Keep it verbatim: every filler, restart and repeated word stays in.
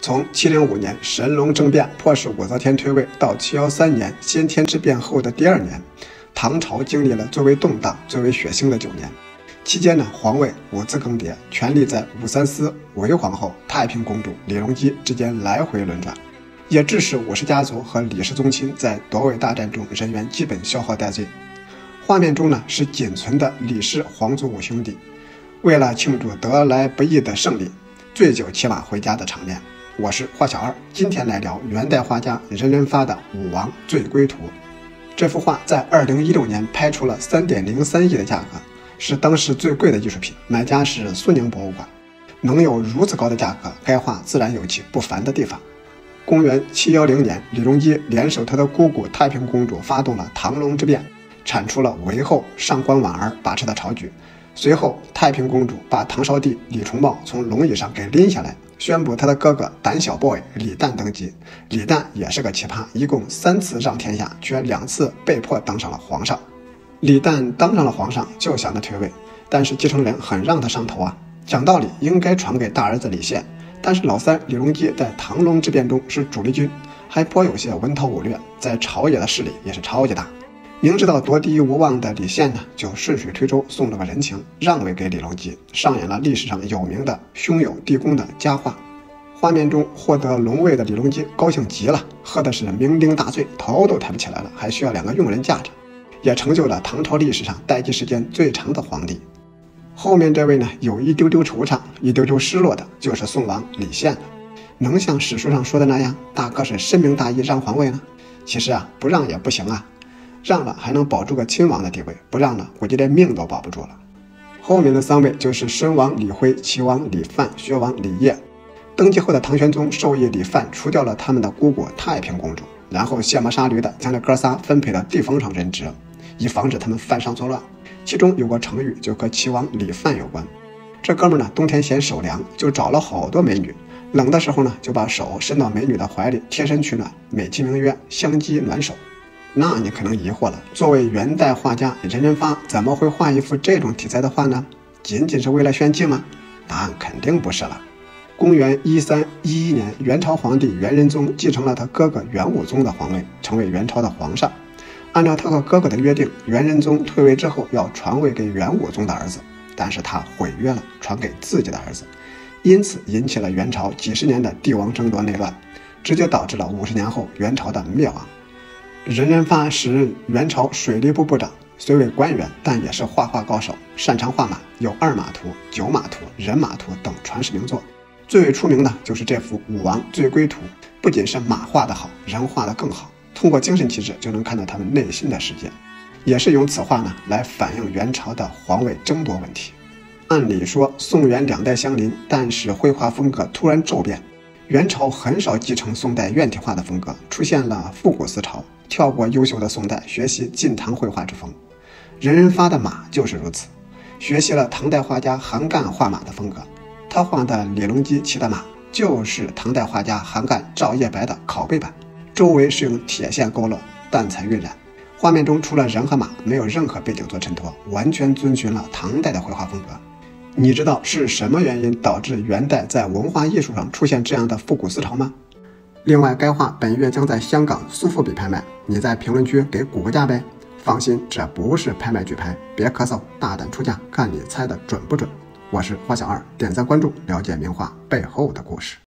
从七零五年神龙政变迫使武则天退位到七一三年先天之变后的第二年，唐朝经历了最为动荡、最为血腥的九年。期间呢，皇位五次更迭，权力在武三思、韦皇后、太平公主、李隆基之间来回轮转，也致使武氏家族和李氏宗亲在夺位大战中人员基本消耗殆尽。画面中呢是仅存的李氏皇族五兄弟，为了庆祝得来不易的胜利，醉酒骑马回家的场面。我是花小二，今天来聊元代画家任人发的《武王醉归图》。这幅画在二零一六年拍出了 三点零三亿的价格，是当时最贵的艺术品，买家是苏宁博物馆。能有如此高的价格，该画自然有其不凡的地方。公元七一零年，李隆基联手他的姑姑太平公主发动了唐隆之变，铲除了韦后上官婉儿把持的朝局。随后，太平公主把唐少帝李重茂从龙椅上给拎下来，宣布他的哥哥胆小 boy 李旦登基。李旦也是个奇葩，一共三次让天下，却两次被迫当上了皇上。李旦当上了皇上，就想着退位，但是继承人很让他上头啊。讲道理应该传给大儿子李宪，但是老三李隆基在唐隆之变中是主力军，还颇有些文韬武略，在朝野的势力也是超级大。明知道夺嫡无望的李宪呢，就顺水推舟送了个人情，让位给李隆基，上演了历史上有名的兄友弟恭的佳话。画面中获得龙位的李隆基高兴极了，喝的是酩酊大醉，头都抬不起来了，还需要两个佣人架着，也成就了唐朝历史上待机时间最长的皇帝。后面这位呢，有一丢丢惆怅，一丢丢失落的，就是宋王李宪了。能像史书上说的那样，大哥是深明大义让皇位呢？其实啊，不让也不行啊。让了还能保住个亲王的地位，不让了估计连命都保不住了。后面的三位就是申王李辉、齐王李范、薛王李业。登基后的唐玄宗授意李范除掉了他们的姑姑太平公主，然后卸磨杀驴的将这哥仨分配到地方上任职，以防止他们犯上作乱。其中有个成语就和齐王李范有关。这哥们呢，冬天嫌手凉，就找了好多美女，冷的时候呢，就把手伸到美女的怀里贴身取暖，美其名曰相机暖手。那你可能疑惑了，作为元代画家任人发怎么会画一幅这种题材的画呢？仅仅是为了炫技吗？答案肯定不是了。公元一三一一年，元朝皇帝元仁宗继承了他哥哥元武宗的皇位，成为元朝的皇上。按照他和哥哥的约定，元仁宗退位之后要传位给元武宗的儿子，但是他毁约了，传给自己的儿子，因此引起了元朝几十年的帝王争夺内乱，直接导致了五十年后元朝的灭亡。任人发时任元朝水利部部长，虽为官员，但也是画画高手，擅长画马，有二马图、九马图、人马图等传世名作。最为出名的就是这幅《武王醉归图》，不仅是马画得好，人画得更好，通过精神气质就能看到他们内心的世界，也是用此画呢来反映元朝的皇位争夺问题。按理说宋元两代相邻，但是绘画风格突然骤变，元朝很少继承宋代院体画的风格，出现了复古思潮，跳过优秀的宋代，学习晋唐绘画之风。任人发的马就是如此，学习了唐代画家韩干画马的风格。他画的李隆基骑的马就是唐代画家韩干、赵叶白的拷贝版，周围是用铁线勾勒，淡彩晕染。画面中除了人和马，没有任何背景做衬托，完全遵循了唐代的绘画风格。你知道是什么原因导致元代在文化艺术上出现这样的复古思潮吗？另外，该画本月将在香港苏富比拍卖，你在评论区给估个价呗。放心，这不是拍卖举牌，别咳嗽，大胆出价，看你猜的准不准。我是花小二，点赞关注，了解名画背后的故事。